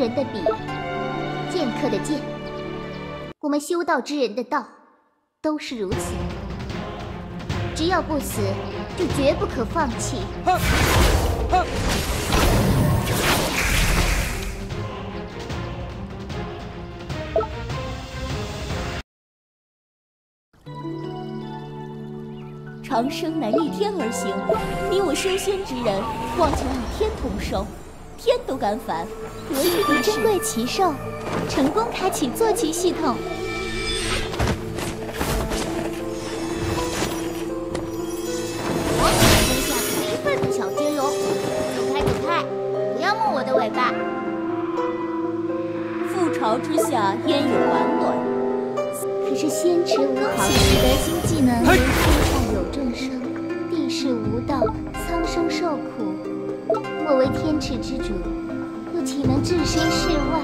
人的笔，剑客的剑。我们修道之人的道，都是如此。只要不死，就绝不可放弃。 长生乃逆天而行，你我修仙之人，望求与天同寿，天都敢反，何以比珍贵奇兽？成功开启坐骑系统。 我可是天下第一份的小金龙，走开走开，不要摸我的尾巴。 覆巢之下，焉有完卵？ 可是仙池无毫，取得新技能，天下有众生，地势无道，苍生受苦。我为天池之主，又岂能置身事外？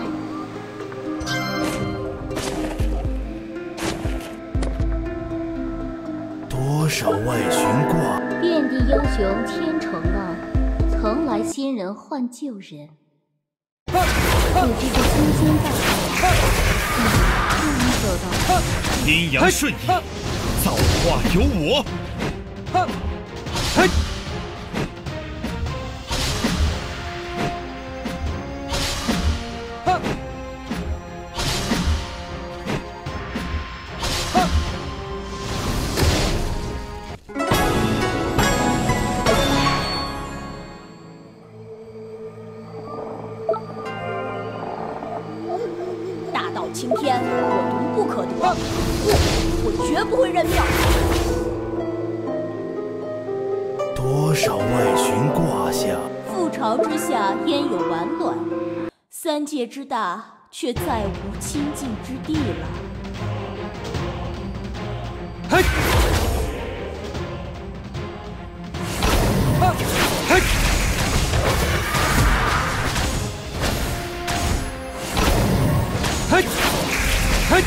多少外寻挂， 遍地英雄天宠浪，从来新人换旧人。有这个心间大道，不能走到。 阴阳顺应，造化由我。 大道青天，我独不可得。不，我绝不会认命。 多少外寻卦象， 覆巢之下，焉有完卵？三界之大，却再无清净之地了。 嘿，嘿，嘿，嘿，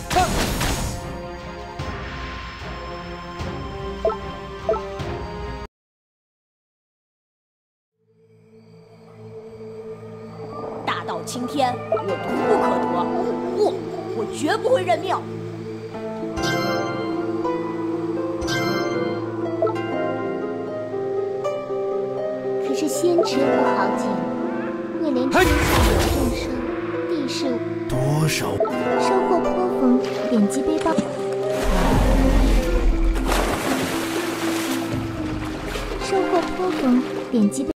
大道青天，我独不可得。不，我绝不会认命。 可是仙池无好景，为怜天下有众生，地势多少收获颇丰，点击背包。收获颇丰，点击背。